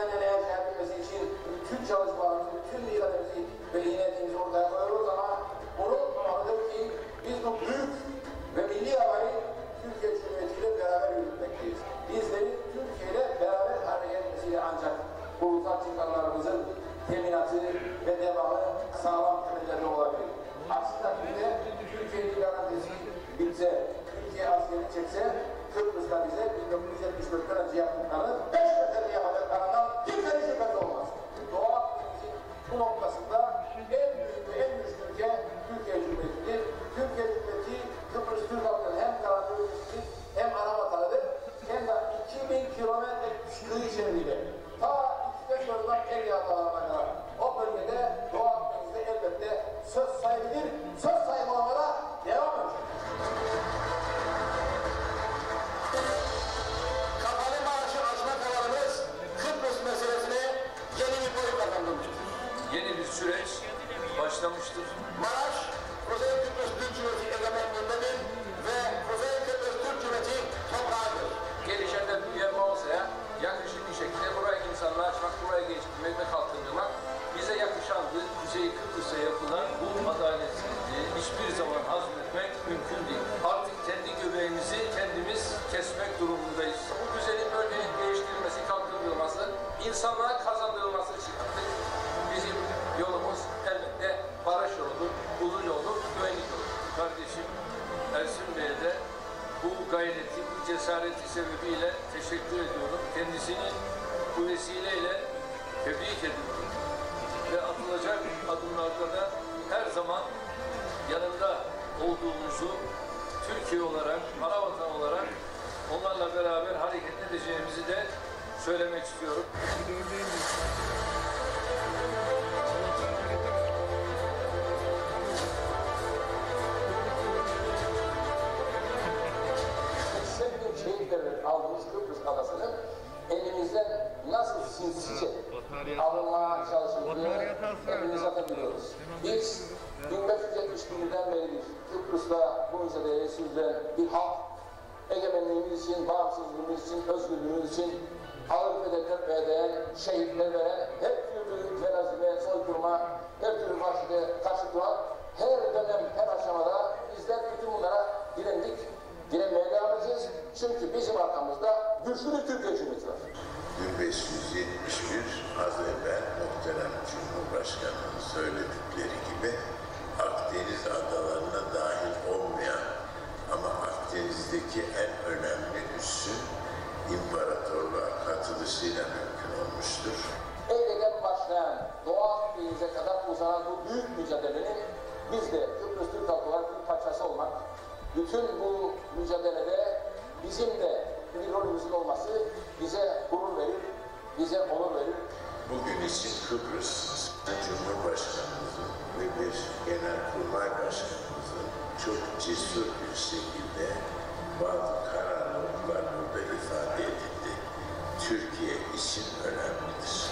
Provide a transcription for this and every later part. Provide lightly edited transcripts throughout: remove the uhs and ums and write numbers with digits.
elinden ele gelmesi için bütün çalışmalarımızı, bütün irademizi ve inetimizi ortaya koyuyoruz ama unutmamalıdır ki biz bu büyük ve milli havayı Türkiye Cumhuriyeti ile beraber yürütmekteyiz. Bizlerin Türkiye ile beraber hareket etmesiyle ancak ulusal çıkarlarımızın teminatı ve devamı sağlam temelleri olabilir. Aksi takdirde Türkiye'nin garantisi bitse, Türkiye askerini çekse, Kıbrıs'ta bize 1974'ten önce yaptıklarını 5 metrede yapacaklarından kimsenin şüphesi olmaz. Doğu Akdeniz'in bu noktasında en büyük ve en güçlü ülke Türkiye Cumhuriyeti'dir. Türkiye Cumhuriyeti Kıbrıs Türk halkının hem garanti ülkesidir hem ana vatanıdır. Hem de 2000 kilometre kıyı şeridiyle ta İsveç yolundan Ege adalarına kadar o bölgede Doğu Akdeniz'de elbette söz sahibidir. Söz sahibi olmada devam edecek. Kapalı Marşı açma kararımız Kıbrıs meselesine yeni bir boyut kazandırmıştır. Yeni bir süreç başlamıştır. Maraş, Kuzey Kıbrıs Türk Cumhuriyeti egemenliğindedir ve Kuzey Kıbrıs Türk Cumhuriyeti toprağıdır. Gelişen de bir yer olsa yakışıklı bir şekilde buraya insanlığı açmak, buraya geliştirmek ve kalkındırmak bize yakışandı. Kuzey Kıbrıs'a yapılan bu adaletsizliği hiçbir zaman hazmetmek mümkün değil. Artık kendi göbeğimizi kendimiz kesmek durumundayız. Bu güzelin bölgenin değiştirilmesi, kalkındırılması, insanlığa kazandırılması için bizim yolumuz elbette barış yoludur, uzun yoldur, güvenlik yoludur. Kardeşim Ersin Bey'e de bu gayreti, bu cesareti sebebiyle teşekkür ediyorum. Kendisini bu vesileyle tebrik ediyorum. Ve atılacak adımlarda da her zaman yanında olduğumuzu Türkiye olarak, ana vatan olarak onlarla beraber hareket edeceğimizi de söylemek istiyorum. Aldığımız Kıbrıs adasının elimizden nasıl sinsice alınmaya çalışıldığını hepimiz zaten biliyoruz. Biz 1571'den beridir Kıbrıs'ta bu mücadeleye sürdüren bir halk, egemenliğimiz için, bağımsızlığımız için, özgürlüğümüz için ağır bedeller ödeyen, şehitler veren, her türlü terazime, soykırıma, her türlü vahşete karşı duran, her dönem, her aşamada bizler bütün bunlara direndik. Direnmeye devam edeceğiz. Çünkü bizim arkamızda güçlü bir Türkiye Cumhuriyeti var. 1571 az evvel muhterem Cumhurbaşkanı'nın söyledikleri gibi Akdeniz adalarına dahil olmayan ama Akdeniz'deki en önemli üssün imparatorluğa katılışıyla mümkün olmuştur. Ege'den başlayan Doğu Akdeniz'e kadar uzanan bu büyük mücadelenin biz de Kıbrıs Türk halkı olarak bir parçası olmak, bütün bu mücadelede bizim de bir rolümüzün olması bize gurur verir, bize onur verir. Bugün için Kıbrıs, Cumhurbaşkanımızın ve bir Genelkurmay Başkanımızın çok cesur bir şekilde bazı kararlılıklar burada ifade edildi. Türkiye için önemlidir.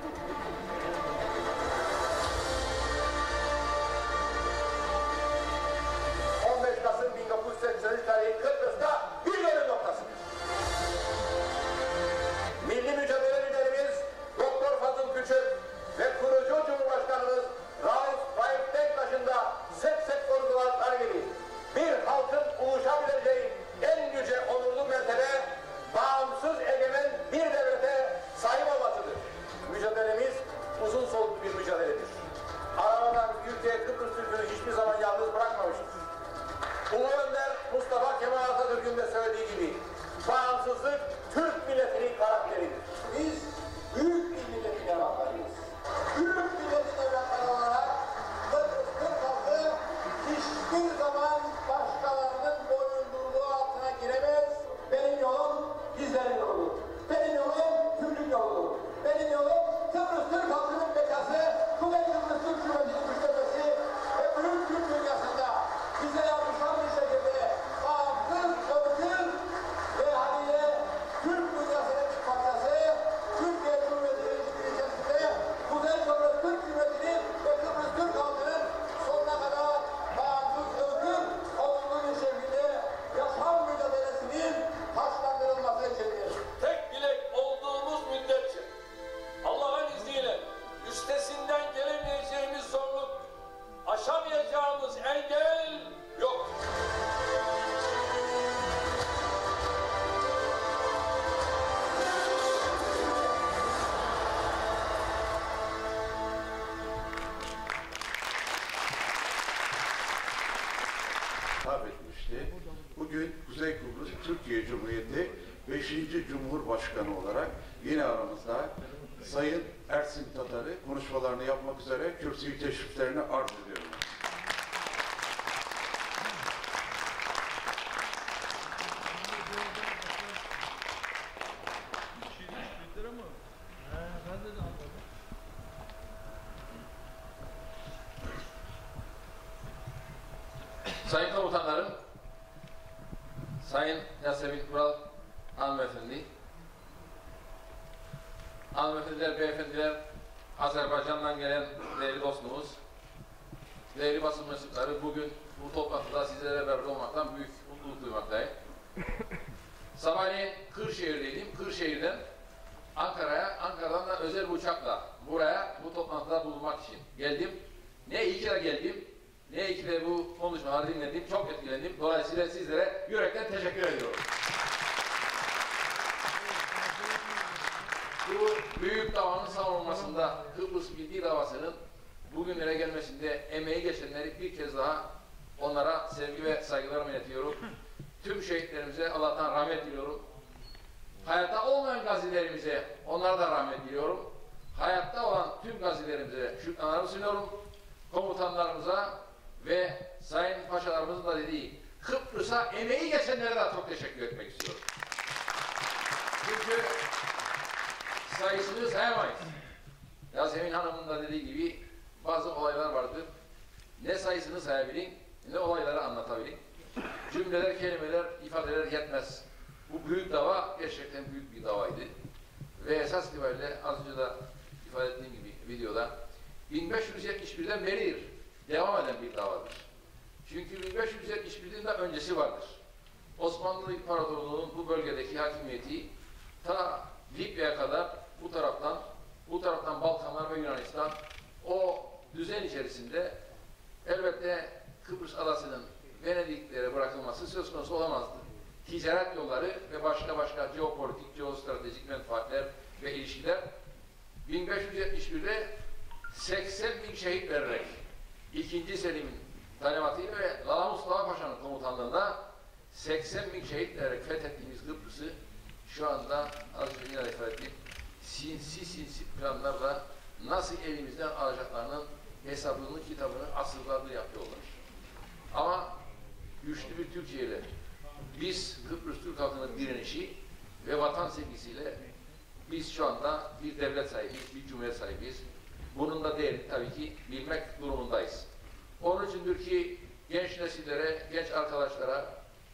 15 Kasım 1983 tarihi Kıbrıs'ta bir dönüm noktasıdır. Milli mücadele liderimiz Doktor Fazıl Küçük ve kurucu Cumhurbaşkanımız Rauf Faik Denktaş'ın da sık sık vurguladıkları gibi bir halkın ulaşabileceği en yüce onurlu mertebe Cumhuriyeti 5. Cumhurbaşkanı olarak yine aramızda Sayın Ersin Tatar'ı konuşmalarını yapmak üzere kürsüyü teşriflerini arz ediyorum. Sayın komutanlarım, Sayın Yasemin Kural hanımefendi, hanımefendiler, beyefendiler, Azerbaycan'dan gelen değerli dostumuz, değerli basın mensupları, bugün bu toplantıda sizlere beraber olmaktan büyük mutluluk duymaktayım. Sabahleyin Kırşehir'deydim. Kırşehir'den Ankara'ya, Ankara'dan da özel bir uçakla buraya bu toplantıda bulunmak için geldim. Ne iyi ki de geldim, ne iyi ki de bu konuşmaları dinledim, çok etkilendim. Dolayısıyla sizlere yürekten teşekkür ediyorum. Bu büyük davanın savunulmasında Kıbrıs Milli Davası'nın bugünlere gelmesinde emeği geçenleri bir kez daha onlara sevgi ve saygılarımı iletiyorum. Tüm şehitlerimize Allah'tan rahmet diliyorum. Hayatta olmayan gazilerimize onlara da rahmet diliyorum. Hayatta olan tüm gazilerimize şükranlarımı sunuyorum. Komutanlarımıza ve sayın paşalarımızın da dediği Kıbrıs'a emeği geçenlere de çok teşekkür etmek istiyorum. Çünkü sayısını sayamayız. Yasemin Hanım'ın da dediği gibi bazı olaylar vardır. Ne sayısını sayabilin, ne olayları anlatabilin. Cümleler, kelimeler, ifadeler yetmez. Bu büyük dava gerçekten büyük bir davaydı. Ve esas itibariyle az önce de ifade ettiğim gibi videoda 1571'den beridir devam eden bir davadır. Çünkü 1571'den de öncesi vardır. Osmanlı İmparatorluğu'nun bu bölgedeki hakimiyeti ta Libya'ya kadar bu taraftan Balkanlar ve Yunanistan o düzen içerisinde elbette Kıbrıs adasının Venediklere bırakılması söz konusu olamazdı. Ticaret yolları ve başka jeopolitik, jeostratejik menfaatler ve ilişkiler 1571'de 80.000 şehit vererek 2. Selim'in talimatıyla ve Lala Mustafa Paşa'nın komutanlığında 80.000 şehit vererek fethettiğimiz Kıbrıs'ı şu anda az önce yine ifade ettim, sinsi planlarla nasıl elimizden alacaklarının hesabını, kitabını asırlardır yapıyorlar. Ama güçlü bir Türkiye ile biz Kıbrıs Türk halkının direnişi ve vatan sevgisiyle biz şu anda bir devlet sahibiyiz, bir cumhuriyet sahibiyiz. Bunun da değerini tabii ki bilmek durumundayız. Onun içindir ki genç nesillere, genç arkadaşlara,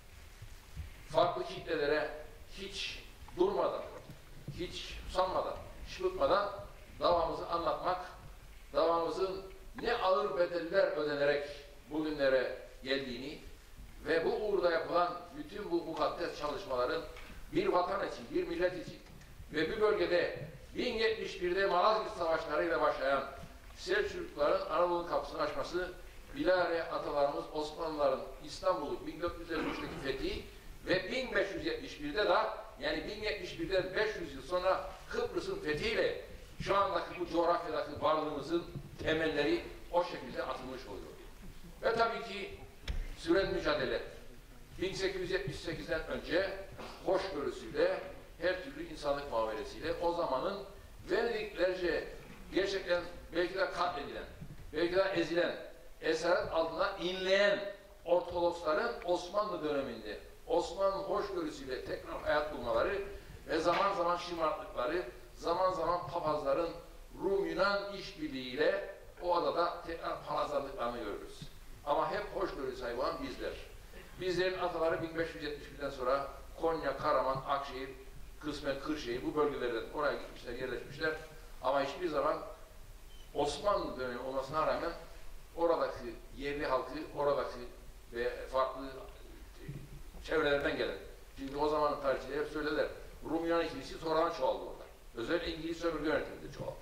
farklı kitlelere hiç durmadan, hiç usanmadan, hiç bıkmadan davamızı anlatmak, davamızın ne ağır bedeller ödenerek bugünlere geldiğini ve bu uğurda yapılan bütün bu mukaddes çalışmaların bir vatan için, bir millet için ve bir bölgede 1071'de Malazgirt Savaşları'yla başlayan Selçukluların Anadolu kapısını açması, bilahare atalarımız Osmanlıların İstanbul'u 1453'teki fethi ve 1571'de de yani 1071'den 500 yıl sonra Kıbrıs'ın fethiyle şu andaki bu coğrafyadaki varlığımızın temelleri o şekilde atılmış oluyor. Ve tabii ki süren mücadele 1878'den önce hoşgörüsüyle, her türlü insanlık muamelesiyle o zamanın Venediklerce gerçekten belki de katledilen, belki de ezilen, esaret altına inleyen Ortodoksların Osmanlı döneminde Osmanlı hoşgörüsüyle tekrar hayat bulmaları ve zaman zaman şımartlıkları, zaman zaman papazların Rum-Yunan işbirliğiyle o adada tekrar palazlandıklarını görürüz. Ama hep hoşgörü sahibi olan bizler. Bizlerin ataları 1571'den sonra Konya, Karaman, Akşehir, kısmen Kırşehir bu bölgelerden oraya gitmişler, yerleşmişler. Ama hiçbir zaman Osmanlı dönemi olmasına rağmen oradaki yerli halkı, oradaki ve farklı çevrelerden gelen. Çünkü o zamanın tarihçileri hep söylerler. Rum-Yunan ikilisi sonradan çoğaldı orada. Özellikle İngiliz sömürge yönetiminde çoğaldı.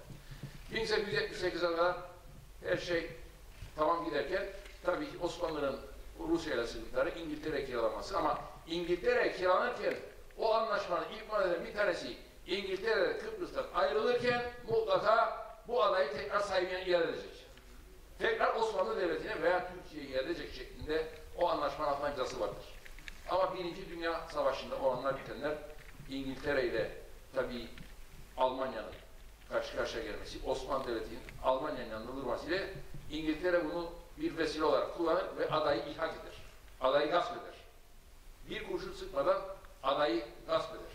1878'e kadar her şey tamam giderken tabii ki Osmanlı'nın Rusya ile sıkıntıları, İngiltere kiralaması ama İngiltere kiralanırken o anlaşmanın ilk maddeden bir tanesi İngiltere Kıbrıs'tan ayrılırken mutlaka bu adayı tekrar sahibine iade edecek. Tekrar Osmanlı Devleti'ne veya Türkiye'ye iade edecek şeklinde o anlaşmanın altına imzası vardır. Ama Birinci Dünya Savaşı'nda olanlar bitenler İngiltere ile tabii Almanya'nın karşı karşıya gelmesi, Osmanlı Devleti'nin Almanya'nın yanında durması ile İngiltere bunu bir vesile olarak kullanır ve adayı ilhak eder. Adayı gasp eder. Bir kurşun sıkmadan adayı gasp eder.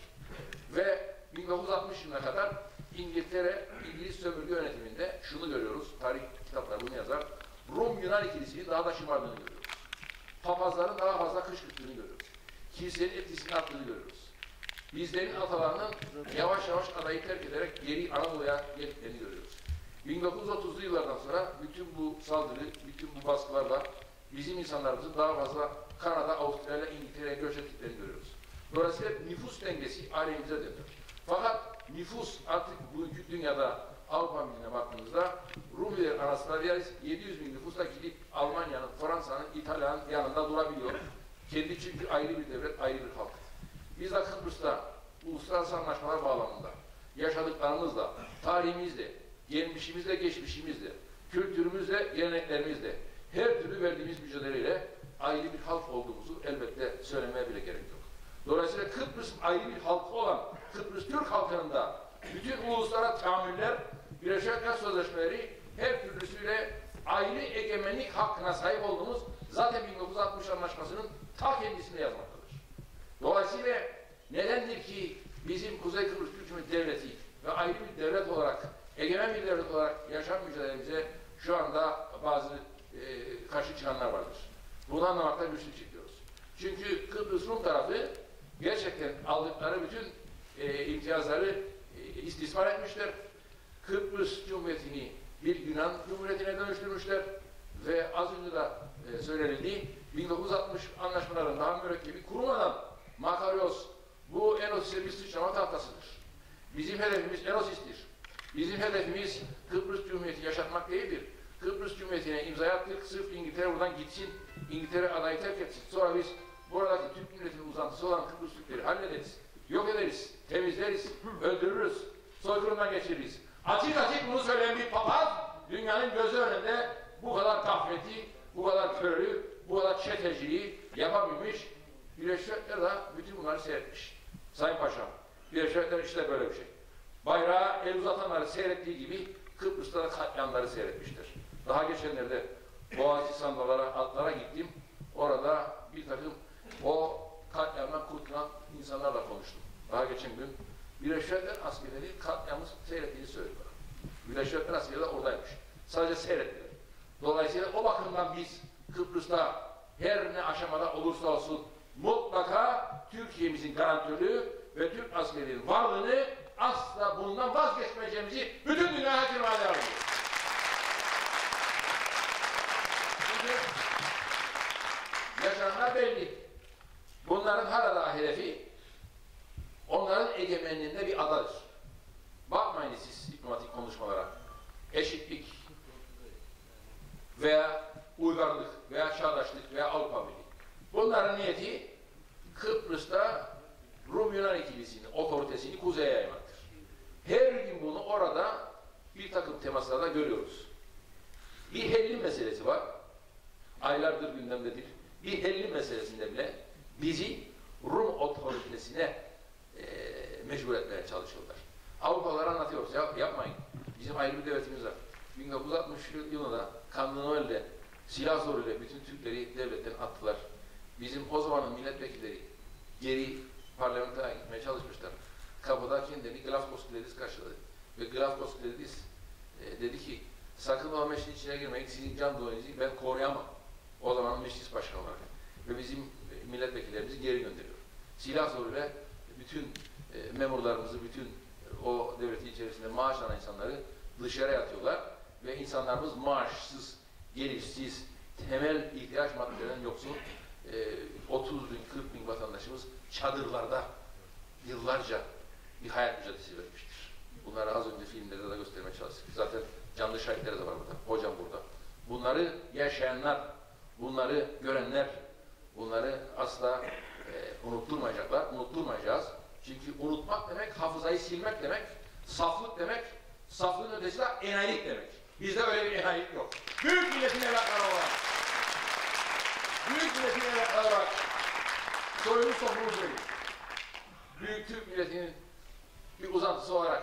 Ve 1960 yılına kadar İngiltere, İngiliz sömürge yönetiminde şunu görüyoruz, tarih kitapları bunu yazar, Rum-Yunan ikilisinin daha da şımardığını görüyoruz. Papazların daha fazla kışkırttığını görüyoruz. Kilisenin etkisini arttığını görüyoruz. Bizlerin atalarının yavaş yavaş adayı terk ederek geri Anadolu'ya geldiklerini görüyoruz. 1930'lu yıllardan sonra bütün bu saldırı, bütün bu baskılarla bizim insanlarımızın daha fazla Kanada, Avustralya, İngiltere'ye göç ettiklerini görüyoruz. Dolayısıyla nüfus dengesi aleyhimize dönüyor. Fakat nüfus artık bugünkü dünyada Avrupa Birliği'ne baktığımızda Rumiler arasında 700 bin nüfusla gidip Almanya'nın, Fransa'nın, İtalya'nın yanında durabiliyor. Kendi çünkü ayrı bir devlet, ayrı bir halk. Biz de Kıbrıs'ta uluslararası anlaşmalar bağlamında yaşadıklarımızla, tarihimizle, gelmişimizle, geçmişimizle, kültürümüzle, geleneklerimizle her türlü verdiğimiz mücadeleyle ayrı bir halk olduğumuzu elbette söylemeye bile gerek yok. Dolayısıyla Kıbrıs'ın ayrı bir halkı olan Kıbrıs Türk halkının da bütün uluslara tahammüller, Birleşik Milletler Sözleşmeleri her türlüsüyle ayrı egemenlik hakkına sahip olduğumuz zaten 1960 Anlaşması'nın ta kendisinde yazmaktadır. Dolayısıyla nedendir ki bizim Kuzey Kıbrıs Türk Cumhuriyeti Devleti ve ayrı bir devlet olarak, egemen bir devlet olarak yaşam mücadelemize şu anda bazı karşı çıkanlar vardır. Bunu anlamakta güçlük çekiyoruz. Çünkü Kıbrıs Rum tarafı gerçekten aldıkları bütün imtiyazları istismar etmişler. Kıbrıs Cumhuriyeti'ni bir Yunan Cumhuriyeti'ne dönüştürmüşler ve az önce de söylenildi, 1960 anlaşmaların daha mürekkebi kurumadan Makarios, bu Enosis'e bir sıçrama tahtasıdır. Bizim hedefimiz Enosis'tir. Bizim hedefimiz Kıbrıs Cumhuriyeti yaşatmak değildir. Kıbrıs Cumhuriyeti'ne imza attık, sırf İngiltere buradan gitsin, İngiltere adayı terk etsin. Sonra biz buradaki Türk milletinin uzantısı olan Kıbrıs Türkleri hallederiz, yok ederiz, temizleriz, öldürürüz, soykırımdan geçiririz. Açık açık bunu söyleyen bir papaz, dünyanın gözü önünde bu kadar gafleti, bu kadar körlüğü, bu kadar çeteciliği yapabilmiş. Birleşik Milletler de bütün bunları seyretmiş. Sayın Paşam, Birleşik Milletler işte böyle bir şey. Bayrağı el uzatanları seyrettiği gibi Kıbrıs'ta da katliamları seyretmiştir. Daha geçenlerde Boğaziçi Sandallara, atlara gittim. Orada bir takım o katliamdan kurtulan insanlarla konuştum. Daha geçen gün Birleşik Milletler askerleri katliamı seyrettiğini söylüyorlar. Birleşik Milletler askerleri de oradaymış. Sadece seyrettiler. Dolayısıyla o bakımdan biz Kıbrıs'ta her ne aşamada olursa olsun mutlaka Türkiye'mizin garantörlüğü ve Türk askerlerinin varlığını asla bundan vazgeçmeyeceğimizi bütün dünyaya firmaya alıyoruz. Çünkü yaşananlar belli. Bunların hala hedefi onların egemenliğinde bir adadır. Bakmayın siz diplomatik konuşmalara. Eşitlik veya uygarlık veya çağdaşlık veya Avrupa Birliği. Bunların niyeti Kıbrıs'ta Rum-Yunan ikilisinin otoritesini kuzeye yaymaktır. Her gün bunu orada bir takım temaslarda görüyoruz. Bir hellim meselesi var. Aylardır gündemdedir. Bir hellim meselesinde bile bizi Rum otoritesine mecbur etmeye çalışıyorlar. Avrupalılara anlatıyoruz. Ya, yapmayın. Bizim ayrı bir devletimiz var. 1960 yılında Kandinoel'de silah zoruyla bütün Türkleri devletten attılar. Bizim o zamanın milletvekilleri geri parlamentoya gitmeye çalışmışlar. Kapıda kendini Glasgow karşıladı. Ve Glasgow dedi ki sakın o meclisin içine girmeyin, sizin can doğrunuzu ben koruyamam. O zamanın meclis başkanı olarak. Ve bizim milletvekillerimizi geri gönderiyor. Silah zoruyla bütün memurlarımızı, bütün o devletin içerisinde maaş alan insanları dışarıya atıyorlar. Ve insanlarımız maaşsız, gelişsiz, temel ihtiyaç maddelerinden yoksun 30 bin, 40 bin vatandaşımız çadırlarda yıllarca bir hayat mücadelesi vermiştir. Bunları az önce filmlerde de göstermeye çalıştık. Zaten canlı şahitleri de var burada. Hocam burada. Bunları yaşayanlar, bunları görenler, bunları asla unutturmayacaklar, unutturmayacağız. Çünkü unutmak demek, hafızayı silmek demek, saflık demek, saflığın ötesi de enayilik demek. Bizde öyle bir enayilik yok. Büyük milletin evlatları olarak, büyük milletin evlatları olarak soyunuz toplumuz değil. Büyük Türk milletinin bir uzantısı olarak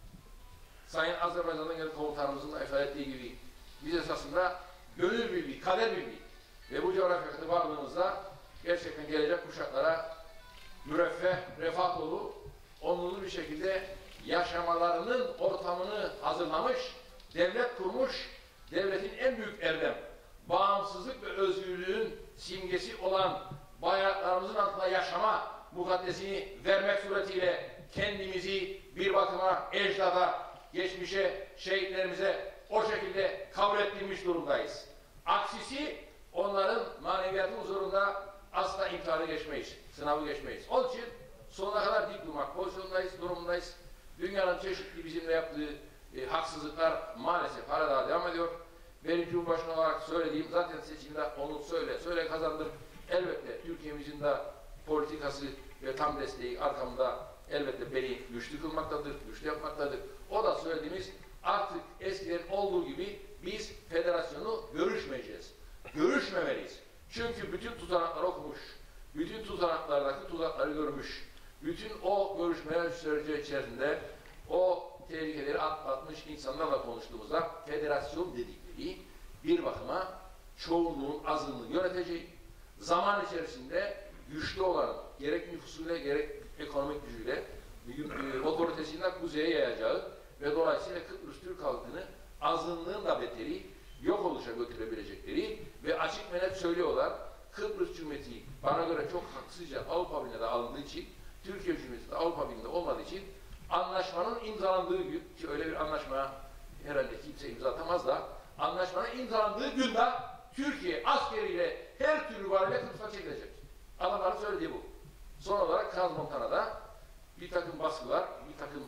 Sayın Azerbaycan'dan gelen komutanımızın da ifade ettiği gibi biz esasında gönül birliği, kader birliği ve bu coğrafyada varlığımızda gerçekten gelecek kuşaklara müreffeh, refah dolu, onurlu bir şekilde yaşamalarının ortamını hazırlamış, devlet kurmuş, devletin en büyük erdem, bağımsızlık ve özgürlüğün simgesi olan bayraklarımızın altında yaşama mukaddesini vermek suretiyle kendimizi bir bakıma ecdada, geçmişe, şehitlerimize o şekilde kabul ettirmiş durumdayız. Aksisi onların maneviyatı huzurunda asla imtihanı geçmeyiz, sınavı geçmeyiz. Onun için sonuna kadar dik durmak pozisyondayız, durumundayız. Dünyanın çeşitli bizimle yaptığı haksızlıklar maalesef hala daha devam ediyor. Benim Cumhurbaşkanı olarak söylediğim zaten seçimde onu söyle kazandır. Elbette Türkiye'mizin de politikası ve tam desteği arkamda elbette beni güçlü kılmaktadır, güçlü yapmaktadır. O da söylediğimiz artık eskiden olduğu gibi biz federasyonu görüşmeyeceğiz. Görüşmemeliyiz. Çünkü bütün tutanakları okumuş, bütün tutanaklardaki tuzakları görmüş, bütün o görüşmeler süreci içerisinde o tehlikeleri atlatmış insanlarla konuştuğumuzda federasyon dedikleri bir bakıma çoğunluğun azınlığı yöneteceği, zaman içerisinde güçlü olan gerek nüfusuyla gerek ekonomik gücüyle otoritesinden kuzeye yayacağı ve dolayısıyla Kıbrıs Türk halkını azınlığın da beteri yok oluşa götürebilecekleri ve açık ve net söylüyorlar. Kıbrıs Cumhuriyeti bana göre çok haksızca Avrupa Birliği'ne alındığı için, Türkiye Cumhuriyeti de Avrupa Birliği'nde olmadığı için anlaşmanın imzalandığı gün, ki öyle bir anlaşma herhalde kimse imza atamaz da, anlaşmanın imzalandığı günde Türkiye askeriyle her türlü varıyla Kıbrıs'a çekilecek. Adamların söylediği bu. Son olarak Kaz-Montana'da bir takım baskılar, bir takım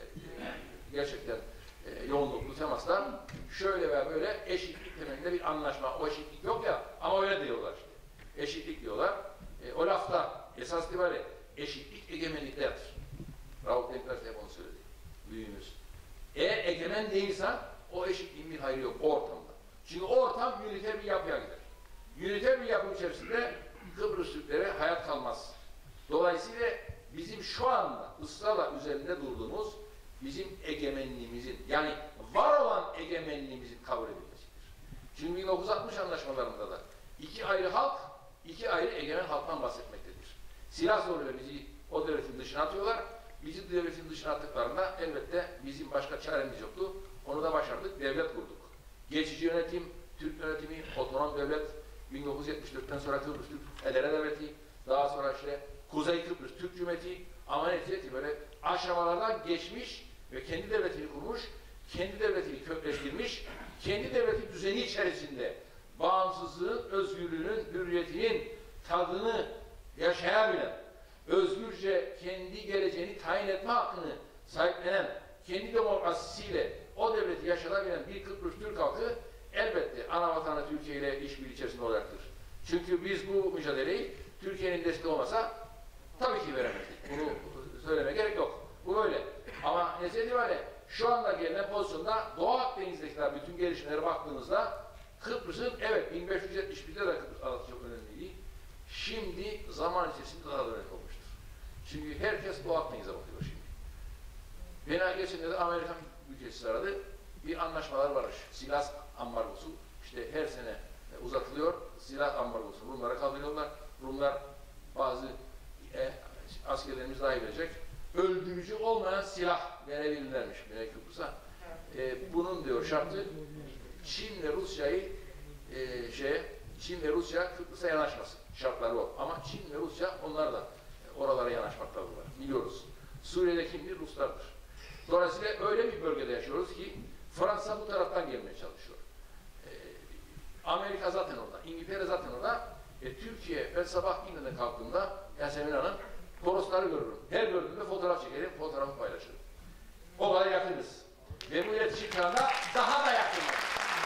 gerçekten yoğunluklu temaslar, şöyle veya böyle eşitlik temelinde bir anlaşma. O eşitlik yok ya, ama öyle diyorlar işte. Eşitlik diyorlar. O lafta esas itibariyle eşitlik egemenliklerdir. Rauf Denktaş hep onu söyledi. Büyüğümüz. Eğer egemen değilse o eşitliğin bir hayrı yok o ortamda. Çünkü o ortam üniter bir yapıya gider. Üniter bir yapı içerisinde Kıbrıs Türklere hayat kalmaz. Dolayısıyla bizim şu anda ısrarla üzerinde durduğumuz bizim egemenliğimizin, yani var olan egemenliğimizin kabul edilmesidir. Çünkü 1960 anlaşmalarında da iki ayrı halk, iki ayrı egemen halktan bahsetmektedir. Silah zoruyla bizi o devletin dışına atıyorlar. Bizi devletin dışına attıklarında elbette bizim başka çaremiz yoktu. Onu da başardık, devlet kurduk. Geçici yönetim, Türk yönetimi, otonom devlet, 1974'ten sonra Kıbrıs Türk Federe Devleti, daha sonra işte Kuzey Kıbrıs Türk Cumhuriyeti, ama neticede böyle aşamalardan geçmiş ve kendi devletini kurmuş, kendi devletini kökleştirmiş, kendi devleti düzeni içerisinde bağımsızlığın, özgürlüğünün, hürriyetinin tadını yaşayabilen, özgürce kendi geleceğini tayin etme hakkını sahiplenen, kendi demokrasisiyle o devleti yaşatabilen bir Kıbrıs Türk halkı elbette ana vatanı Türkiye ile işbirliği içerisinde olacaktır. Çünkü biz bu mücadeleyi Türkiye'nin desteği olmasa tabii ki veremezdik. Bunu söyleme gerek yok. Bu böyle. Ama neticede böyle şu anda gelinen pozisyonda Doğu Akdeniz'dekiler bütün gelişmelere baktığınızda Kıbrıs'ın evet 1571'de de Kıbrıs adası çok önemliydi. Şimdi zaman içerisinde daha da önemli olmuştur. Çünkü herkes Doğu Akdeniz'e bakıyor şimdi. Beni geçen de Amerikan ülkesi aradı. Bir anlaşmalar var. Silah ambargosu. İşte her sene uzatılıyor. Silah ambargosu. Rumlara kaldırıyorlar. Rumlar bazı askerlerimiz dahi verecek. Öldürücü olmayan silah verebilirlermiş Kıbrıs'a. Bunun diyor şartı Çin ve Rusya'yı Çin ve Rusya Kıbrıs'a yanaşmasın. Şartları o. Ama Çin ve Rusya onlar da oralara yanaşmaktadırlar. Biliyoruz. Suriye'de kimdir? Ruslardır. Dolayısıyla öyle bir bölgede yaşıyoruz ki Fransa bu taraftan gelmeye çalışıyor. Amerika zaten orada. İngiltere zaten orada. Türkiye, ben sabah İngiltere'den kalktığımda Yasemin Hanım Torosları görürüm. Her gördüğümde fotoğraf çekerim, fotoğrafı paylaşırım. O kadar yakınız. Ve bu iletişim çağında daha da yakınız.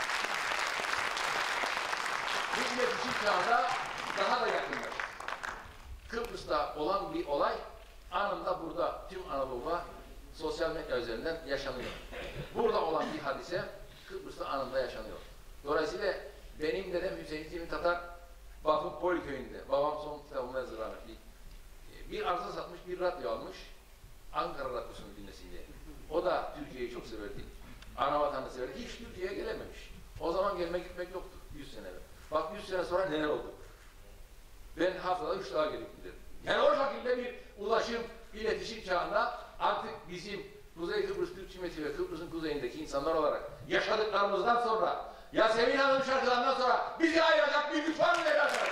Bu iletişim çağında daha da yakınız. Kıbrıs'ta olan bir olay anında burada tüm Anadolu'da sosyal medya üzerinden yaşanıyor. Burada olan bir hadise Kıbrıs'ta anında yaşanıyor. Dolayısıyla benim dedem Hüseyin Cemil Tatar Vakıf Boy köyünde, babam son kitabımı yazdı rahmetli. bir arsa satmış, bir radyo almış. Ankara radyosunu dinlesin diye. O da Türkiye'yi çok severdi. Ana vatanını severdi. Hiç Türkiye'ye gelememiş. O zaman gelmek gitmek yoktu 100 sene evvel. Bak 100 sene sonra neler oldu? Ben haftada 3 daha gelip giderim. Yani o şekilde bir ulaşım, iletişim çağında artık bizim Kuzey Kıbrıs Türk Cumhuriyeti ve Kıbrıs'ın kuzeyindeki insanlar olarak yaşadıklarımızdan sonra, Yasemin Hanım şarkılarından sonra bizi ayıracak bir güç var mı arkadaşlar?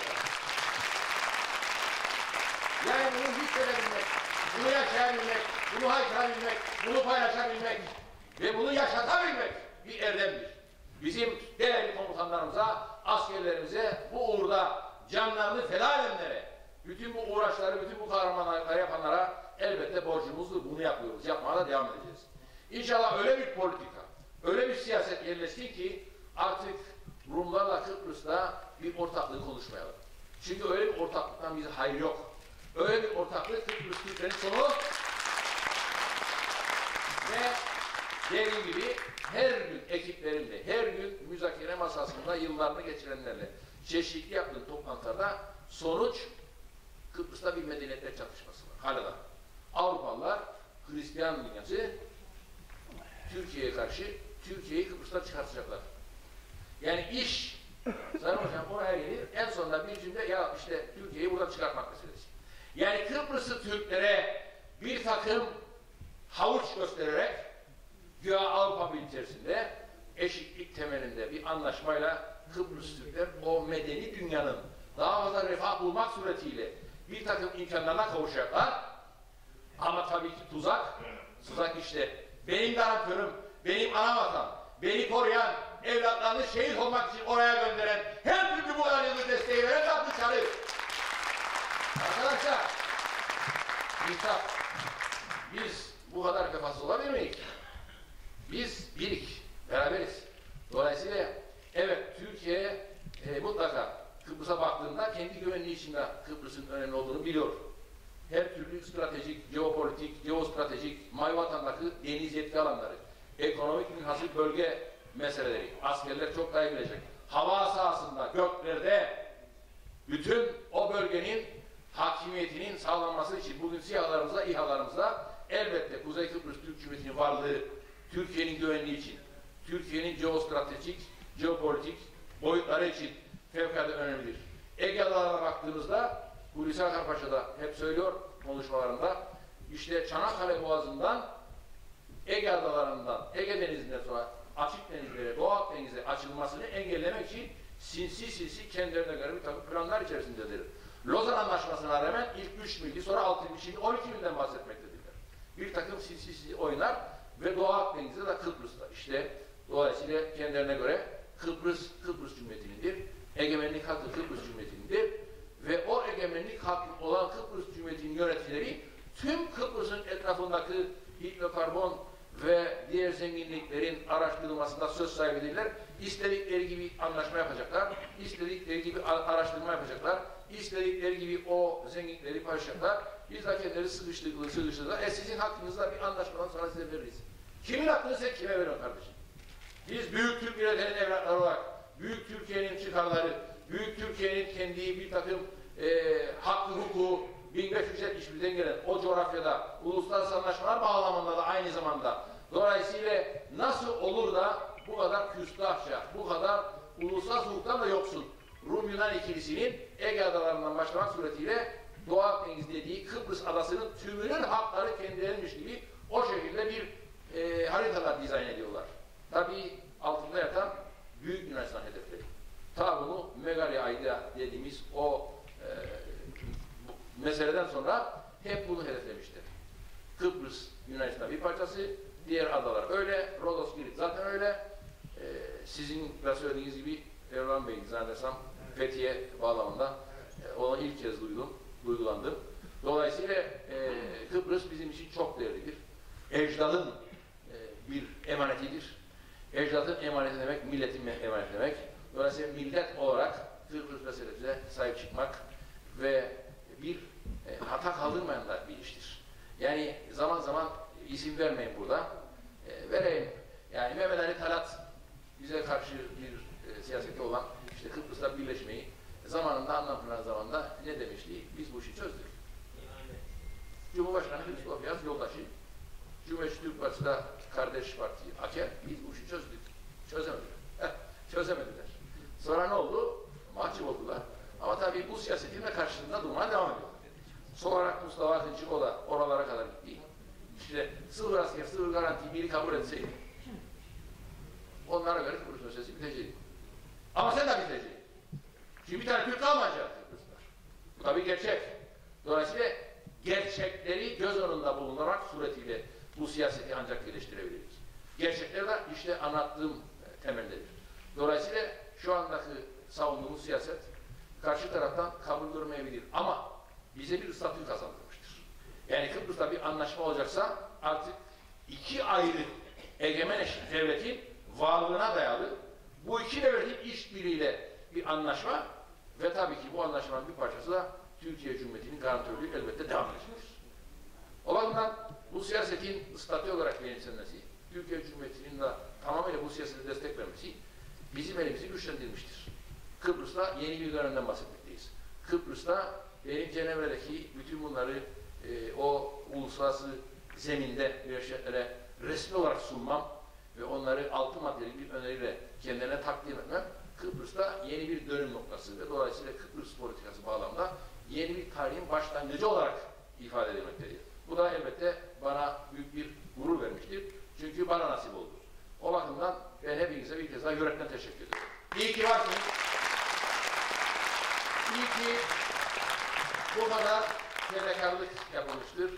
Yani bunu hissedebilmek, bunu yaşayabilmek, bunu haykırabilmek, bunu paylaşabilmek ve bunu yaşatabilmek bir erdemdir. Bizim değerli komutanlarımıza, askerlerimize, bu uğurda canlarını feda edenlere, bütün bu uğraşları, bütün bu kahramanlıkları yapanlara elbette borcumuzdur. Bunu yapıyoruz. Yapmaya da devam edeceğiz. İnşallah öyle bir politika, öyle bir siyaset yerleşsin ki artık Rumlarla Kıbrıs'ta bir ortaklığı konuşmayalım. Çünkü öyle bir ortaklıktan bize hayır yok. Öyle bir ortaklık Kıbrıs Türklerin sonu ve dediğim gibi her gün ekiplerimle, her gün müzakere masasında yıllarını geçirenlerle çeşitli yaptığım toplantılarda sonuç Kıbrıs'ta bir medeniyetler çatışması var. Hala Avrupalılar, Hristiyan dünyası Türkiye'ye karşı Türkiye'yi Kıbrıs'ta çıkartacaklar. Yani iş, Sayın Hocam oraya gelir, en sonunda bir cümle ya işte Türkiye'yi buradan çıkartmak meselesi. Yani Kıbrıs'ı Türklere bir takım havuç göstererek güya Avrupa Birliği içerisinde eşitlik temelinde bir anlaşmayla Kıbrıs Türkler o medeni dünyanın daha fazla refah bulmak suretiyle bir takım imkanlarına kavuşacaklar. Ama tabii ki tuzak işte. Benim garantörüm, benim ana vatan, beni koruyan, evlatlarını şehit olmak için oraya gönderen, her türlü bu ayrılığı desteği veren de dışarı. Arkadaşlar, biz bu kadar vefasız olabilir miyiz? Biz birik, beraberiz. Dolayısıyla evet Türkiye mutlaka Kıbrıs'a baktığında kendi güvenliği için de Kıbrıs'ın önemli olduğunu biliyor. Her türlü stratejik, jeopolitik, geostratejik, mavi vatandaki deniz yetki alanları, ekonomik münhasır bölge meseleleri, askerler çok daha iyi bilecek. Hava sahasında, göklerde bütün o bölgenin hakimiyetinin sağlanması için bugün SİHA'larımızla, İHA'larımızla elbette Kuzey Kıbrıs Türk Cumhuriyeti'nin varlığı, Türkiye'nin güvenliği için, Türkiye'nin jeostratejik, jeopolitik boyutları için fevkalade önemlidir. Ege Adaları'na baktığımızda Hulusi Akar Paşa da hep söylüyor konuşmalarında, işte Çanakkale Boğazı'ndan Ege Adaları'ndan, Ege Denizi'nden sonra açık denizlere, Doğu Akdeniz'e açılmasını engellemek için sinsi kendilerine göre bir takım planlar içerisindedir. Lozan Anlaşması'na rağmen ilk 3 mildi, sonra 6 mildi, şimdi 12 milden bahsetmektedirler. Bir takım sinsi oynar ve Doğu Akdeniz'de de Kıbrıs'ta. İşte dolayısıyla kendilerine göre Kıbrıs Cumhuriyeti'nindir. Egemenlik hakkı Kıbrıs Cumhuriyeti'nindir. Ve o egemenlik hakkı olan Kıbrıs Cumhuriyeti'nin yöneticileri tüm Kıbrıs'ın etrafındaki hidrokarbon ve diğer zenginliklerin araştırılmasında söz sahibidirler. İstedikleri gibi anlaşma yapacaklar, istedikleri gibi araştırma yapacaklar, istedikleri gibi o zenginlikleri paylaşacaklar. Biz de kendileri sıkıştırdılar. Sizin hakkınızda bir anlaşmadan sonra size veririz. Kimin hakkını sen kime veriyorsun kardeşim? Biz büyük Türk milletinin evlatları olarak, büyük Türkiye'nin çıkarları, büyük Türkiye'nin kendi bir takım hakkı hukuku 1571'den gelen o coğrafyada uluslararası anlaşmalar bağlamında da aynı zamanda dolayısıyla nasıl olur da bu kadar küstahça, bu kadar uluslararası hukuktan da yoksun Rum-Yunan ikilisinin Ege adalarından başlamak suretiyle Doğu Akdeniz dediği Kıbrıs adasının tümünün hakları kendilerinmiş gibi o şekilde bir haritalar dizayn ediyorlar. Tabii altında yatan Büyük Yunanistan hedefleri. Ta bunu Megalia Aida dediğimiz o meseleden sonra hep bunu hedeflemiştir. Kıbrıs Yunanistan bir parçası, diğer adalar öyle, Rodos Girit zaten öyle. Sizin de söylediğiniz gibi Erdoğan Bey'in zannedersem Fethiye bağlamında onu ilk kez duygulandım. Dolayısıyla Kıbrıs bizim için çok değerlidir. Ecdadın bir emanetidir. Ecdadın emaneti demek, milletin emaneti demek. Dolayısıyla millet olarak Kıbrıs meselesine sahip çıkmak ve bir hata kaldırmayan da bir iştir. Yani zaman zaman isim vermeyin burada. Vereyim. Yani Mehmet Ali Talat bize karşı bir siyaseti olan işte Kıbrıs'ta birleşmeyi zamanında anlatılan zamanda ne demişti? Biz bu işi çözdük. Cumhurbaşkanı Hüsnü Beyaz yoldaşı. Cumhuriyetçi Türk Partisi de kardeş parti AKP. Biz bu işi çözdük. Çözemediler. Çözemediler. Sonra ne oldu? Mahcup oldular. Ama tabii bu siyasetin de karşısında durmaya devam ediyor. Son olarak Mustafa Akıncı da oralara kadar gitti. İşte sınır asker, sınır garanti biri kabul etseydi onlara göre Kıbrıs meselesi bitecekti. Ama sen de biteceksin. Şimdi bir tane Türk kalmayacak Kıbrıslar. Bu tabii gerçek. Dolayısıyla gerçekleri göz önünde bulunarak suretiyle bu siyaseti ancak geliştirebiliriz. Gerçekler de işte anlattığım temeldedir. Dolayısıyla şu andaki savunduğumuz siyaset karşı taraftan kabul görmeyebilir ama bize bir statü kazandırmıştır. Yani Kıbrıs'ta bir anlaşma olacaksa artık iki ayrı egemen eşit devletin varlığına dayalı bu iki devletin işbirliğiyle bir anlaşma ve tabii ki bu anlaşmanın bir parçası da Türkiye Cumhuriyeti'nin garantörlüğü elbette devam edecektir. O bakımdan bu siyasetin statü olarak benimsenmesi, Türkiye Cumhuriyeti'nin de tamamıyla bu siyasete destek vermesi bizim elimizi güçlendirmiştir. Kıbrıs'ta yeni bir dönemden bahsetmekteyiz. Kıbrıs'ta benim Cenevre'deki bütün bunları o uluslararası zeminde müreşetlere resmi olarak sunmam ve onları altı maddeli bir öneriyle kendilerine takdim etmem, Kıbrıs'ta yeni bir dönüm noktası ve dolayısıyla Kıbrıs politikası bağlamında yeni bir tarihin başlangıcı olarak ifade edilmektedir. Bu da elbette bana büyük bir gurur vermiştir. Çünkü bana nasip oldu. O bakımdan ben hepinize bir kez daha yürekten teşekkür ederim. İyi ki varsınız. İyi ki bu kadar fedakarlık yapılmıştır.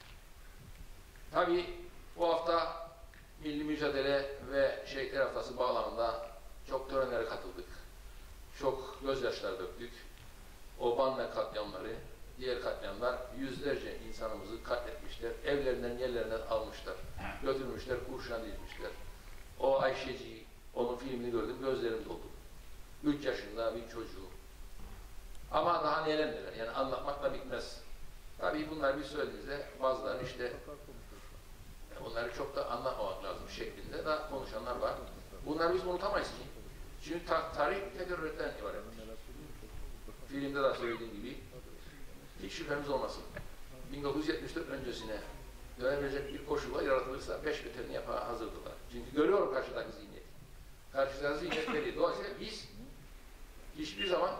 Tabii bu hafta Milli Mücadele ve Şehitler Haftası bağlamında çok törenlere katıldık. Çok gözyaşları döktük. O Banne katliamları, diğer katliamlar yüzlerce insanımızı katletmişler. Evlerinden, yerlerinden almışlar. Götürmüşler, kurşuna dizmişler. O Ayşeci'yi, onun filmini gördüm, gözlerim doldu. 3 yaşında bir çocuğu. Ama daha neler neler, yani anlatmakla bitmez. Tabii bunlar bir söylediğinizde bazıları işte onları çok da anlatmamak lazım şeklinde de konuşanlar var. Bunları biz unutamayız ki. Çünkü tarih tekerrürden ibarettir. Filmde de söylediğim gibi hiç şüphemiz olmasın. 1974 öncesine dönebilecek bir koşulla yaratılırsa 5 beterini yapmaya hazırdılar. Çünkü görüyorum karşıdaki zihniyeti. Karşıdaki zihniyet belli. Dolayısıyla biz hiçbir zaman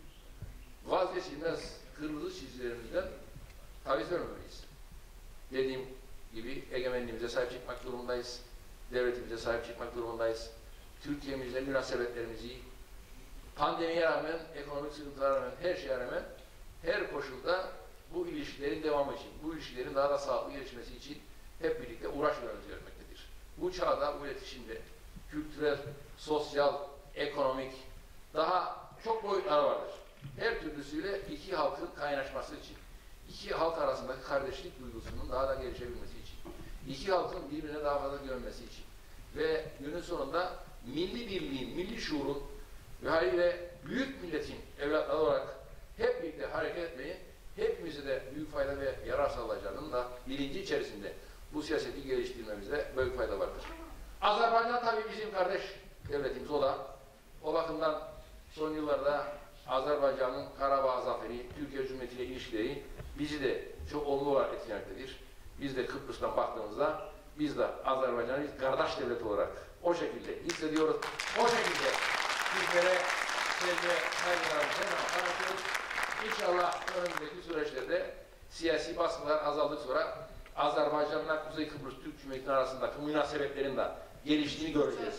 vazgeçilmez kırmızı çizgilerimizden taviz vermemeliyiz. Dediğim gibi egemenliğimize sahip çıkmak durumundayız. Devletimize sahip çıkmak durumundayız. Türkiye'mizle münasebetlerimizi pandemiye rağmen, ekonomik sıkıntılara rağmen, her şeye rağmen her koşulda bu ilişkilerin devamı için, bu ilişkilerin daha da sağlıklı gelişmesi için hep birlikte uğraşmamız gerekmektedir. Bu çağda, bu iletişimde kültürel, sosyal, ekonomik daha çok boyutlar vardır. Her türlüsüyle iki halkın kaynaşması için, iki halk arasındaki kardeşlik duygusunun daha da gelişebilmesi için, iki halkın birbirine daha fazla güvenmesi için ve günün sonunda milli birliğin, milli şuurun ve haliyle büyük milletin evlatları olarak hep birlikte hareket etmeyi hepimize de büyük fayda ve yarar sağlayacağının da bilinci içerisinde bu siyaseti geliştirmemizde büyük fayda vardır. Azerbaycan tabii bizim kardeş devletimiz o bakımdan son yıllarda Azerbaycan'ın Karabağ zaferi, Türkiye Cumhuriyeti ile ilişkileri bizi de çok olumlu olarak etkilemektedir. Biz de Kıbrıs'tan baktığımızda biz de Azerbaycan'ı bir kardeş devlet olarak o şekilde hissediyoruz. O şekilde bizlere sevgi ve saygılarımızı anlatıyoruz. İnşallah önümüzdeki süreçlerde siyasi baskılar azaldıktan sonra Azerbaycan'la Kuzey Kıbrıs Türk Cumhuriyeti arasındaki münasebetlerin de geliştiğini göreceğiz.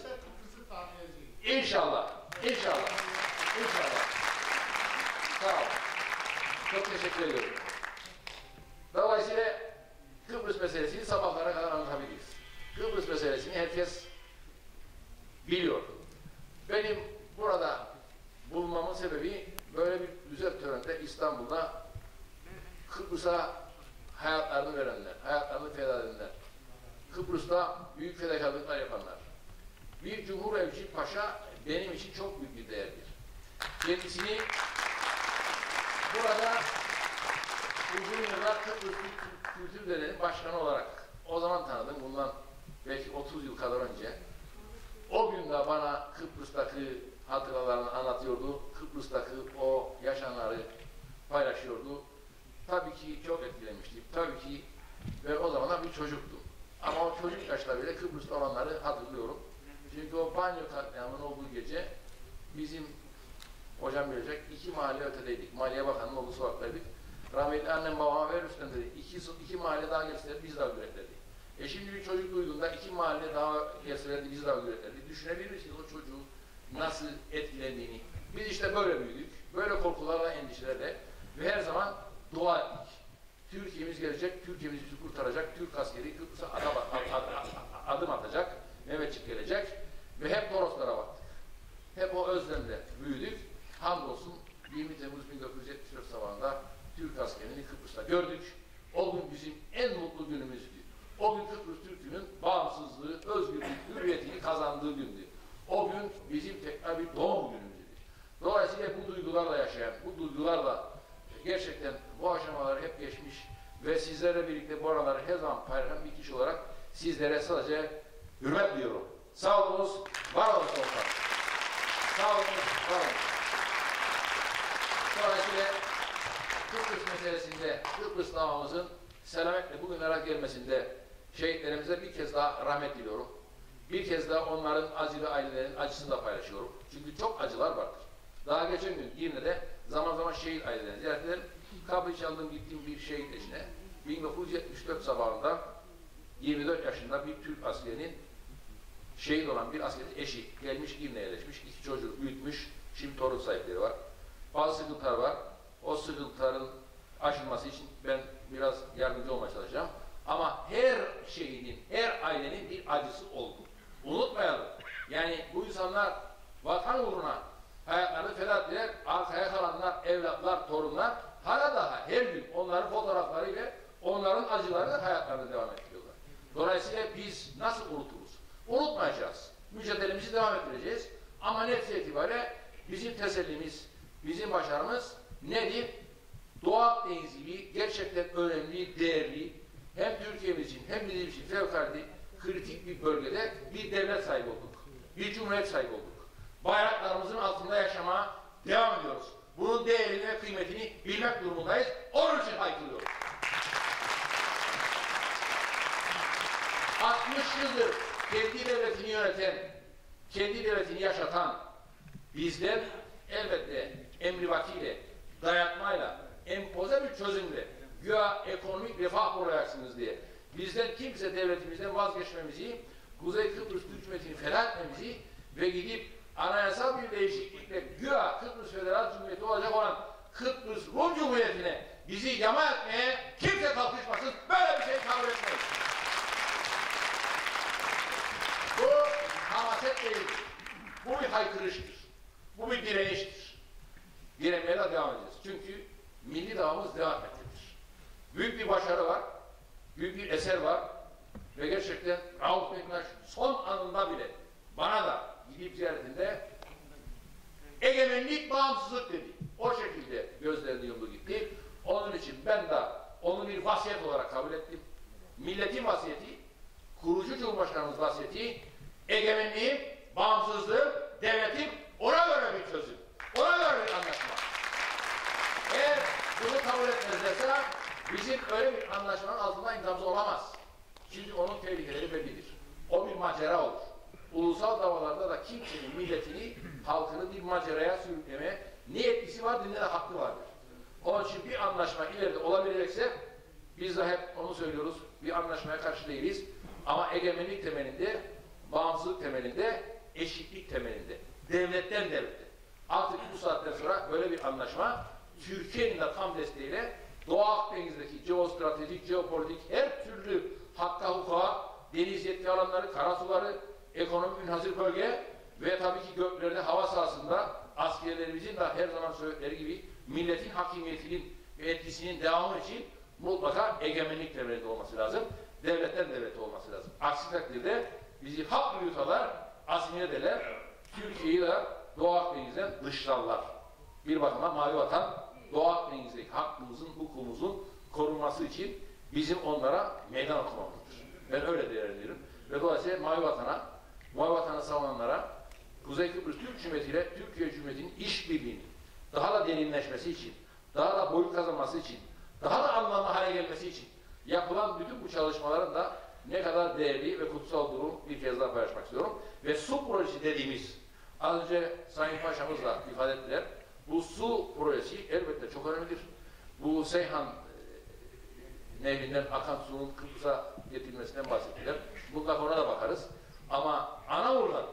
İnşallah. İnşallah. İnşallah. Sağ olun. Çok teşekkür ediyorum. Dolayısıyla Kıbrıs meselesini sabahlara kadar anlatabiliriz. Kıbrıs meselesini herkes biliyor. Benim burada bulunmamın sebebi böyle bir güzel törende İstanbul'da Kıbrıs'a hayatlarını verenler, hayatlarını feda edenler, Kıbrıs'ta büyük fedakarlıklar yapanlar. Bir Cumhurevci Paşa benim için çok büyük bir değerdir. Kendisini burada uzun yıllar Kıbrıs Kültür Derneği'nin başkanı olarak o zaman tanıdım. Bundan belki 30 yıl kadar önce. O gün de bana Kıbrıs'taki hatıralarını anlatıyordu. Kıbrıs'taki o yaşananları paylaşıyordu. tabii ki çok etkilenmiştim. Tabii ki ben o zamanlar bir çocuktum. Ama o çocuk yaşta bile Kıbrıs'ta olanları hatırlıyorum. Çünkü o banyo katliamının olduğu gece bizim hocam bilecek 2 mahalle ötedeydik. Maliye Bakanı'nın olduğu sokaktaydık. Rahmetli annem babama ver üstten dedi. 2 mahalle daha gelseler biz de öldüreklerdik. Şimdi bir çocuk duyduğunda 2 mahalle daha gelselerdi biz de öldüreklerdik. Düşünebilir misiniz o çocuğun nasıl etkilendiğini? Biz işte böyle büyüdük. Böyle korkularla, endişelerle ve her zaman dua ettik. Türkiye'miz gelecek, Türkiye'mizi kurtaracak, Türk askeri Kıbrıs'a adım atacak, Mehmetçik gelecek ve hep Toroslara baktık. Hep o özlemle büyüdük. Hamdolsun 20 Temmuz 1974 sabahında Türk askerini Kıbrıs'ta gördük. O gün bizim en mutlu günümüzdü. O gün Kıbrıs Türk'ünün bağımsızlığı, özgürlük, hürriyetini kazandığı gündü. O gün bizim tekrar bir doğum günümüzdü. Dolayısıyla bu duygularla yaşayan, bu duygularla gerçekten bu aşamaları hep geçmiş ve sizlerle birlikte bu araları her zaman paylaşan bir kişi olarak sizlere sadece hürmet duyuyorum. Sağ olunuz, var olun komutanım. Sağ olunuz, var olun. Dolayısıyla Kıbrıs meselesinde, Kıbrıs davamızın selametle bugünlere gelmesinde şehitlerimize bir kez daha rahmet diliyorum. Bir kez daha onların acılı ailelerin acısını da paylaşıyorum. Çünkü çok acılar vardır. Daha geçen gün Girne'de zaman zaman şehit ailelerini ziyaret ederim. Kapıyı çaldım gittiğim bir şehit eşine 1974 sabahında 24 yaşında bir Türk askerinin şehit olan bir askerin eşi gelmiş Girne'ye yerleşmiş. 2 çocuğu büyütmüş. Şimdi torun sahipleri var. Bazı sıkıntılar var. O sıkıntıların aşılması için ben biraz yardımcı olmaya çalışacağım. Ama her şehidin, her ailenin bir acısı oldu. Unutmayalım. Yani bu insanlar vatan uğruna hayatlarını feda ettiler. Arkaya kalanlar, evlatlar, torunlar hala daha her gün onların fotoğraflarıyla onların acılarıyla hayatlarını devam ettiriyorlar. Dolayısıyla biz nasıl unuturuz? Unutmayacağız. Mücadelemizi devam ettireceğiz. Ama netice itibariyle bizim tesellimiz, bizim başarımız nedir? Doğu Akdeniz gibi gerçekten önemli, değerli, hem Türkiye'miz için hem bizim için fevkalade kritik bir bölgede bir devlet sahibi olduk. Bir cumhuriyet sahibi olduk. Bayraklarımızın altında yaşamaya devam ediyoruz. Bunun değerini ve kıymetini bilmek durumundayız. Onun için haykırıyoruz. 60 yıldır kendi devletini yöneten, kendi devletini yaşatan bizler elbette emrivakiyle, dayatmayla, empoze bir çözümle güya ekonomik refah olacaksınız diye bizden kimse devletimizden vazgeçmemizi, Kuzey Kıbrıs Türk Cumhuriyeti'ni feda etmemizi ve gidip anayasal bir değişiklikle güya Kıbrıs Federal Cumhuriyeti olacak olan Kıbrıs Rum Cumhuriyeti'ne bizi yama etmeye kimse kalkışmasın. Böyle bir şey kabul etmeyiz. Bu hamaset değil. Bu bir haykırıştır. Bu bir direniştir. Direnmeye de devam edeceğiz. Çünkü milli davamız devam etmektedir. Büyük bir başarı var. Büyük bir eser var. Ve gerçekten Rauf Bektaş son anında bile bana da gidip ziyaretinde egemenlik, bağımsızlık dedi. O şekilde gözlerini yumdu gitti. Onun için ben de onu bir vasiyet olarak kabul ettim. Milletin vasiyeti, kurucu Cumhurbaşkanımız vasiyeti, egemenliğim, bağımsızlığım, devletim, ona göre bir çözüm. Ona göre bir anlaşma. Eğer bunu kabul etmezlerse bizim öyle bir anlaşmanın altında imzamız olamaz. Çünkü onun tehlikeleri bellidir. O bir macera olur. Ulusal davalarda da kimsenin milletini, halkını bir maceraya sürüklemeye ne etkisi vardır ne de hakkı vardır. Onun için bir anlaşma ileride olabilecekse biz de hep onu söylüyoruz. Bir anlaşmaya karşı değiliz. Ama egemenlik temelinde, bağımsızlık temelinde, eşitlik temelinde. Devletten devlete. Artık bu saatten sonra böyle bir anlaşma Türkiye'nin de tam desteğiyle Doğu Akdeniz'deki jeostratejik, jeopolitik her türlü hakka hukuka, deniz yetki alanları, karasuları, ekonomik münhasır bölge ve tabii ki göklerde hava sahasında askerlerimizin de her zaman söyledikleri gibi milletin hakimiyetinin ve etkisinin devamı için mutlaka egemenlik temelinde olması lazım. Devletten devlete olması lazım. Aksi takdirde bizi hak yutalar, asimile ederler. Türkiye'yi de Doğu Akdeniz'den dışlarlar. Bir bakıma Mavi Vatan, Doğu Akdeniz'deki hakkımızın, hukukumuzun korunması için bizim onlara meydan okumamızdır. Ben öyle değerlendiriyorum. Ve dolayısıyla Mavi Vatan'ı savunanlara Kuzey Kıbrıs Türk Cumhuriyeti ile Türkiye Cumhuriyeti'nin işbirliğinin daha da derinleşmesi için, daha da boyut kazanması için, daha da anlamlı hale gelmesi için yapılan bütün bu çalışmaların da ne kadar değerli ve kutsal olduğunu bir kez daha paylaşmak istiyorum. Ve su projesi dediğimiz, az önce Sayın Paşa'mız da ifade ettiler, bu su projesi elbette çok önemlidir. Bu Seyhan Nehri'nden akan suyun Kıbrıs'a getirilmesinden bahsettiler. Mutlaka ona da bakarız. Ama Anavur'dan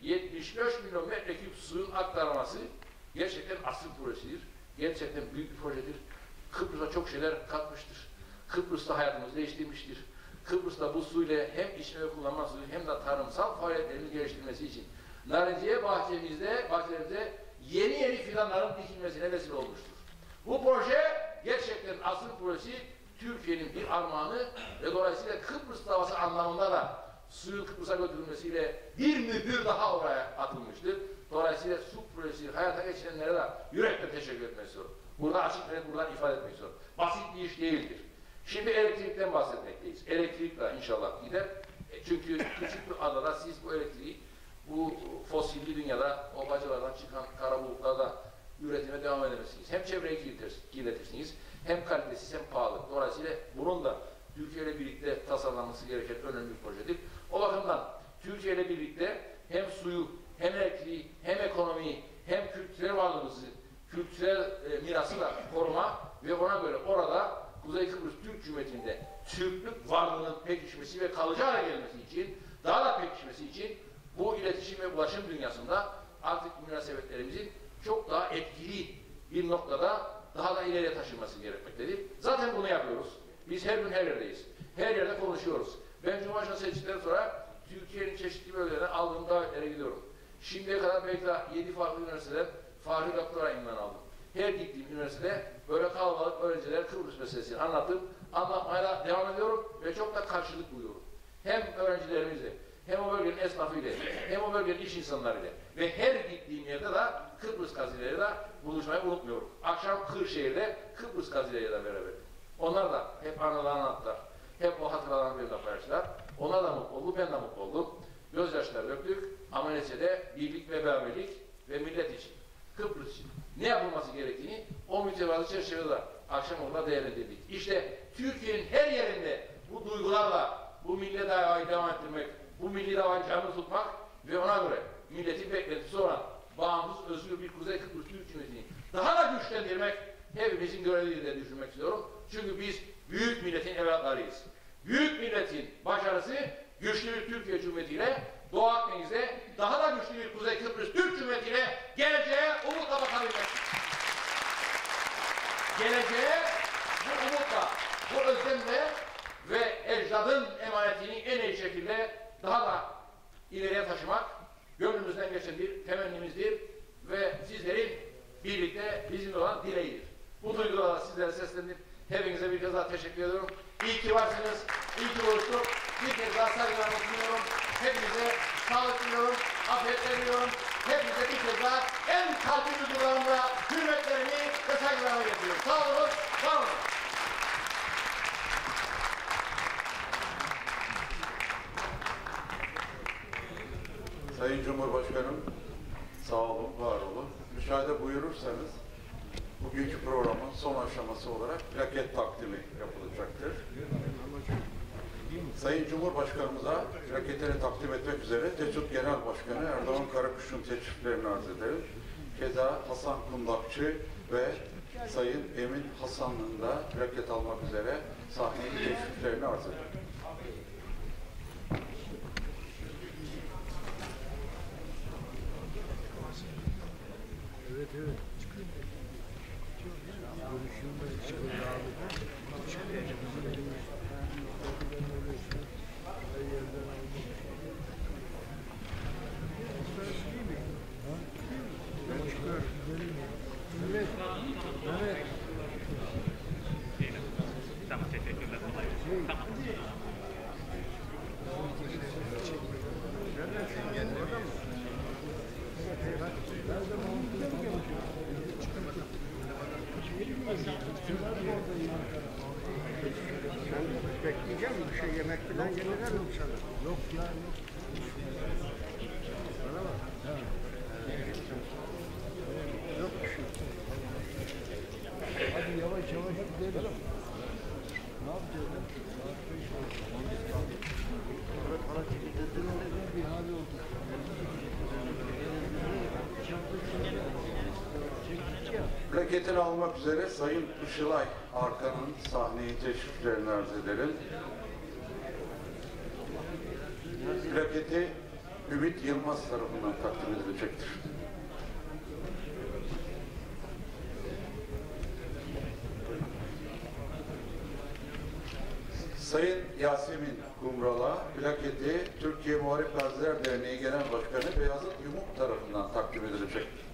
75 milyon metreküp suyun aktarılması gerçekten asıl projesidir. Gerçekten büyük bir projedir. Kıbrıs'a çok şeyler katmıştır. Kıbrıs'ta hayatımızı değiştirmiştir. Kıbrıs'ta bu suyla hem içme ve kullanma suyu hem de tarımsal faaliyetlerimiz geliştirilmesi için Narinciye bahçelerimize yeni fidanların dikilmesine vesile olmuştur. Bu proje gerçekten asıl projesi Türkiye'nin bir armağanı ve dolayısıyla Kıbrıs davası anlamında da suyun Kıbrıs'a götürülmesiyle bir mühür daha oraya atılmıştır. Dolayısıyla su projesi hayata geçirenlere de yürekten teşekkür etmek istiyorum. Burada açık ve buradan ifade etmek istiyorum. Basit bir iş değildir. Şimdi elektrikten bahsetmekteyiz. Elektrik de inşallah gider. Çünkü küçük bir adada siz bu elektriği bu fosilli dünyada o bacalardan çıkan kara bulutlarda üretime devam edemezsiniz. Hem çevreyi kirletirsiniz, hem kalitesiz hem pahalı. Dolayısıyla bunun da Türkiye ile birlikte tasarlanması gereken önemli bir projedir. O bakımdan Türkiye ile birlikte hem suyu, hem elektriği, hem ekonomiyi, hem kültürel varlığımızı, kültürel mirası da koruma ve ona göre orada Kuzey Kıbrıs Türk Cumhuriyeti'nde Türklük varlığının pekişmesi ve kalıcı hale gelmesi için, daha da pekişmesi için bu iletişim ve ulaşım dünyasında artık münasebetlerimizin çok daha etkili bir noktada daha da ileriye taşınması gerekmektedir. Zaten bunu yapıyoruz. Biz her gün her yerdeyiz. Her yerde konuşuyoruz. Ben Cumhurbaşkanı seçildikten sonra Türkiye'nin çeşitli bölgelerine aldığım davetlere gidiyorum. Şimdiye kadar belki de 7 farklı üniversiteden Fahri Doktora ünvanı aldım. Her gittiğim üniversitede böyle kalabalık öğrenciler Kıbrıs meselesini anlatmaya da devam ediyorum ve çok da karşılık buluyorum. Hem öğrencilerimizle, hem o bölgenin esnafıyla, hem o bölgenin iş insanlarıyla ve her gittiğim yerde de Kıbrıs gazileri de buluşmayı unutmuyorum. Akşam Kırşehir'de Kıbrıs gazileriyle de beraber. Onlar da hep anılarını anlattılar. Hep o hatıralarını benimle paylaştılar. Onlar da mutlu oldu, ben de mutlu oldum. Gözyaşları döktük ama neticede birlik ve beraberlik ve millet için, Kıbrıs için ne yapılması gerektiğini o mütevazı çerçevede akşam orada değerlendirdik. İşte Türkiye'nin her yerinde bu duygularla bu milli davayı devam ettirmek, bu milli davayı canlı tutmak ve ona göre milletin beklentisi olan bağımsız, özgür bir Kuzey Kıbrıs Türk Cumhuriyeti'ni daha da güçlendirmek hepimizin görevidir diye düşünmek istiyorum. Çünkü biz büyük milletin evlatlarıyız. Büyük milletin başarısı güçlü bir Türkiye Cumhuriyeti ile Doğu Akdeniz'de daha da güçlü bir Kuzey Kıbrıs Türk Cumhuriyeti ile geleceğe umutla bakabilmek. Geleceğe bu umutla, bu özlemle ve ecdadın emanetini en iyi şekilde daha da ileriye taşımak gönlümüzden geçen bir temennimizdir ve sizlerin birlikte bizimle olan dileğidir. Bu duygularla sizlere seslendim. Hepinize bir kez daha teşekkür ediyorum. İyi ki varsınız, iyi ki buluştuk. Bir kez daha saygılarımı sunuyorum. Hepinize sağlık diliyorum, afiyetler diliyorum. Hepinize bir kez daha en kalbi duygularımla hürmetlerimi ve saygılarımı getiriyorum. Sağ olun, var olun. Sayın Cumhurbaşkanım, sağ olun, var olun. Müsaade buyurursanız bugünkü programın son aşaması olarak plaket takdimi yapılacaktır. Sayın Cumhurbaşkanımıza plaketleri takdim etmek üzere TEÇUT Genel Başkanı Erdoğan Karakuş'un teşriflerini arz ederim. Keza Hasan Kundakçı ve Sayın Emin Hasan'ın da plaket almak üzere sahneye teşriflerini arz ederim. Evet. Görüşümde çıkıyor abi. Evet. Tamam, teşekkürler. Tamam. Bekleyeceğim bir şey yemek falan gelirler mi sana? Yok ya yok. Bana bak. Yok bir şey. Hadi yavaş gidelim. Plaketini almak üzere Sayın Işılay Arkan'ın sahneyi teşriflerini arz edelim. Plaketi Ümit Yılmaz tarafından takdim edilecektir. Sayın Yasemin Kumral'a plaketi Türkiye Muharip Gaziler Derneği Genel Başkanı Beyazıt Yumuk tarafından takdim edilecektir.